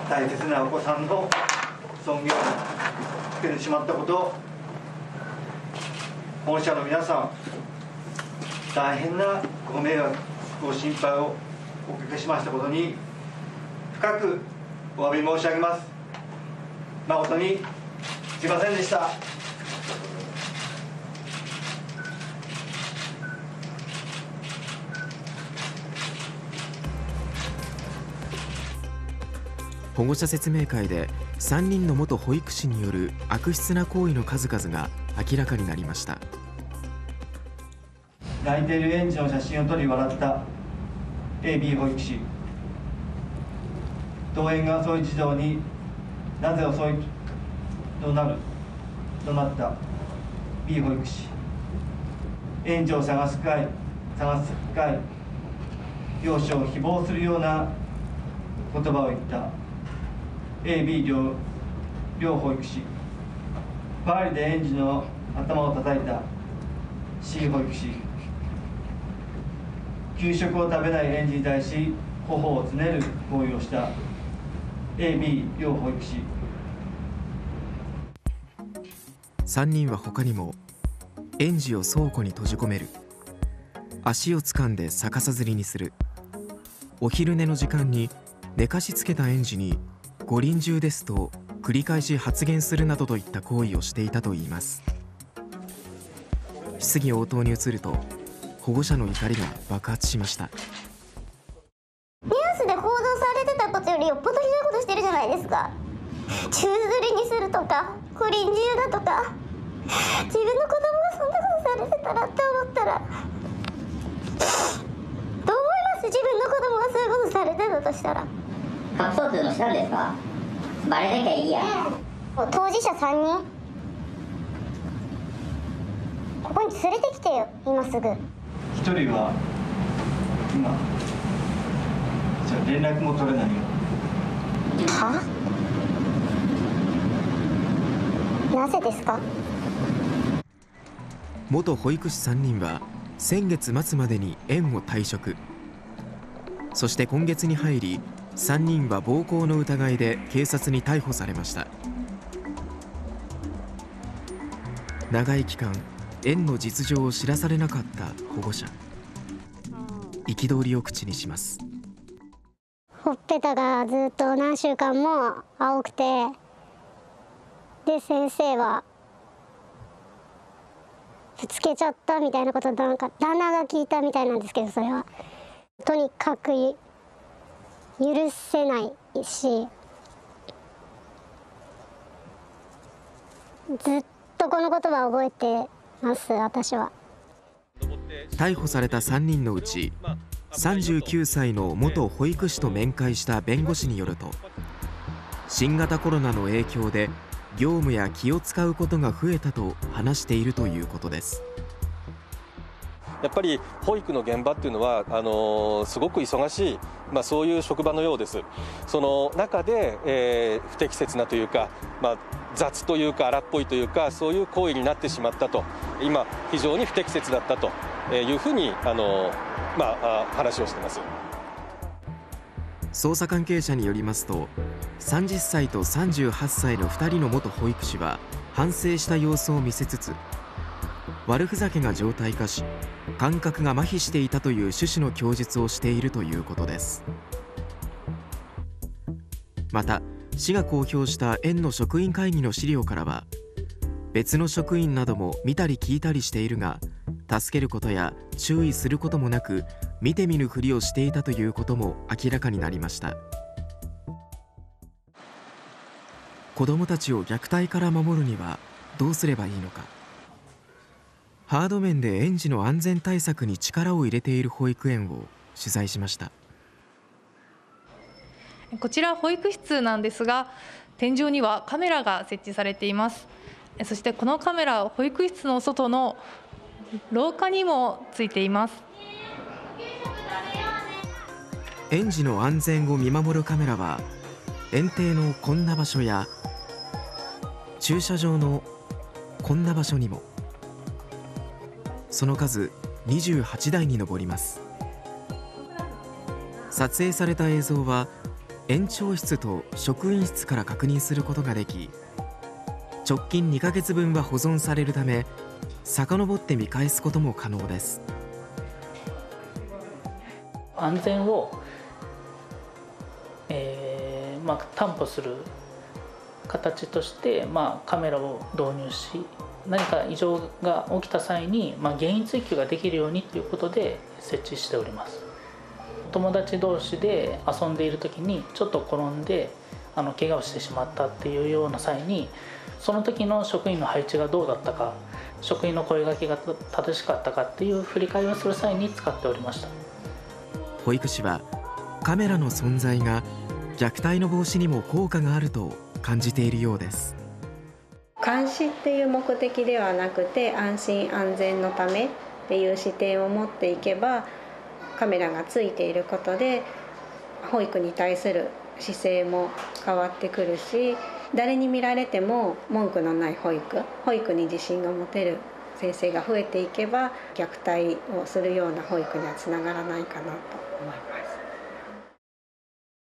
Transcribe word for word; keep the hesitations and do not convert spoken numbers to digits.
大切なお子さんの尊厳をつけてしまったことを、保護者の皆さん、大変なご迷惑、ご心配をおかけしましたことに深くお詫び申し上げます。誠にすいませんでした。 保護者説明会でさんにんの元保育士による悪質な行為の数々が明らかになりました。 泣いている園児の写真を撮り笑った エービー 保育士、登園が遅い児童になぜ遅いとなるとなった B 保育士、園児を探す会探す会幼少を誹謗するような言葉を言った エービー 両, 両保育士、パーリで園児の頭を叩いた C 保育士、給食を食べない園児に対し頬をつねる行為をした エービー 両保育士。 さんにんは他にも園児を倉庫に閉じ込める、足を掴んで逆さづりにする、お昼寝の時間に寝かしつけた園児にご臨終ですと繰り返し発言するなどといった行為をしていたといいます。質疑応答に移ると保護者の怒りが爆発しました。 ニュースで報道されてたことよりよっぽどひどいことしてるじゃないですか。宙づりにするとかご臨終だとか、自分の子供がそんなことされてたらって思ったらどう思います？自分の子供がそういうことされてたとしたら隠そうっていうのしたんですか？バレなきゃいいや。 当事者さんにんここに連れてきてよ、今すぐ。 一人は今じゃあ連絡も取れないよ。 は？なぜですか？ 元保育士さんにんは先月末までに園を退職。そして今月に入りさんにんは暴行の疑いで警察に逮捕されました。長い期間園の実情を知らされなかった保護者、憤りを口にします。 ほっぺたがずっと何週間も青くて、で先生はぶつけちゃったみたいなことなんか旦那が聞いたみたいなんですけど、それはとにかく許せないし、ずっとこの言葉を覚えてます。私は逮捕されたさんにんのうちさんじゅうきゅうさいの元保育士と面会した弁護士によると、新型コロナの影響で業務や気を使うことが増えたと話しているということです。 やっぱり保育の現場っていうのはあのー、すごく忙しい、まあ、そういう職場のようです。その中で、えー、不適切なというか、まあ、雑というか荒っぽいというか、そういう行為になってしまったと、今非常に不適切だったというふうに、あのーまあ、話をしています。 捜査関係者によりますと、さんじゅっさいとさんじゅうはっさいのふたりの元保育士は反省した様子を見せつつ、悪ふざけが常態化し感覚が麻痺していたという趣旨の供述をしているということです。また市が公表した園の職員会議の資料からは、別の職員なども見たり聞いたりしているが助けることや注意することもなく見て見ぬふりをしていたということも明らかになりました。子どもたちを虐待から守るにはどうすればいいのか。ハード面で園児の安全対策に力を入れている保育園を取材しました。 こちら保育室なんですが、天井にはカメラが設置されています。そしてこのカメラ、保育室の外の廊下にもついています。 園児の安全を見守るカメラは園庭のこんな場所や駐車場のこんな場所にも、その数にじゅうはちだいに上ります。撮影された映像は園長室と職員室から確認することができ、直近にかげつぶんは保存されるため遡って見返すことも可能です。 安全を、えーまあ、担保する形として、まあ、カメラを導入し、何か異常が起きた際に、まあ、原因追及ができるようにということで設置しております。友達同士で遊んでいる時にちょっと転んであの怪我をしてしまったっていうような際に、その時の職員の配置がどうだったか、職員の声掛けが正しかったかっていう振り返りをする際に使っておりました。 保育士はカメラの存在が虐待の防止にも効果があると感じているようです。 監視っていう目的ではなくて、安心安全のためっていう視点を持っていけば、カメラがついていることで保育に対する姿勢も変わってくるし、誰に見られても文句のない保育保育に自信が持てる先生が増えていけば、虐待をするような保育にはつながらないかなと思います。